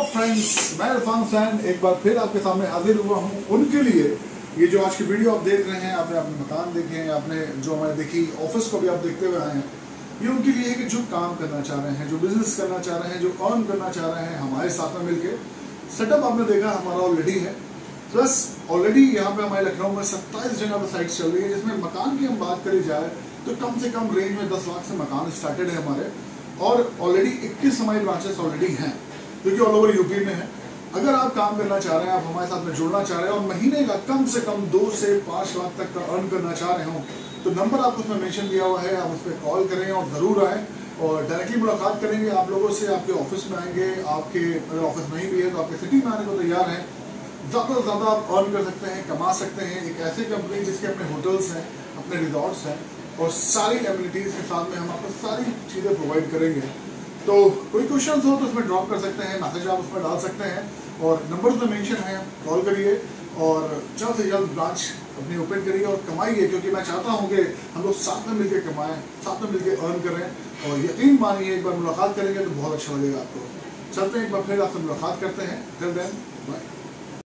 Friends, मैं इरफान हुसैन एक बार फिर आपके सामने हाजिर हुआ हूँ उनके लिए। ये जो आज की वीडियो आप देख रहे हैं, आपने अपने मकान देखे हैं, आपने जो हमारे देखी ऑफिस को भी आप देखते हुए आए हैं, ये उनके लिए है कि जो काम करना चाह रहे हैं, जो बिजनेस करना चाह रहे हैं, जो अर्न करना चाह रहे हैं, हमारे साथ में मिलके सेटअप आपने देखा हमारा ऑलरेडी है। प्लस ऑलरेडी यहाँ पे हमारे लखनऊ में 27 जगह पर साइट्स चल रही है, जिसमें मकान की हम बात करी जाए तो कम से कम रेंज में 10 लाख से मकान स्टार्टेड है हमारे, और ऑलरेडी 21 हमारे ब्रांचेस ऑलरेडी हैं जो कि ऑल ओवर यूपी में है। अगर आप काम करना चाह रहे हैं, आप हमारे साथ में जुड़ना चाह रहे हैं और महीने का कम से कम 2 से 5 लाख तक का अर्न करना चाह रहे हो, तो नंबर आपको उसमें मेंशन किया हुआ है, आप उस पर कॉल करें और ज़रूर आएँ और डायरेक्टली मुलाकात करेंगे आप लोगों से। आपके ऑफिस में आएंगे, आपके अगर ऑफिस नहीं भी है तो आपके सिटी में आने को तैयार हैं। ज़्यादा से ज़्यादा आप अर्न कर सकते हैं, कमा सकते हैं। एक ऐसी कंपनी जिसके अपने होटल्स हैं, अपने रिजॉर्ट्स हैं और सारी एमिनिटीज़ के साथ में हम आपको सारी चीज़ें प्रोवाइड करेंगे। तो कोई क्वेश्चन हो तो उसमें ड्रॉप कर सकते हैं, मैसेज आप उसमें डाल सकते हैं और नंबर में मेंशन है, कॉल करिए और जल्द से जल्द ब्रांच अपनी ओपन करिए और कमाइए, क्योंकि मैं चाहता हूँ कि हम लोग साथ में मिलकर कमाएं, साथ में मिलकर अर्न करें। और यकीन मानिए एक बार मुलाकात करेंगे तो बहुत अच्छा लगेगा आपको। चलते हैं, एक बार फिर आपसे मुलाकात करते हैं। Till then bye.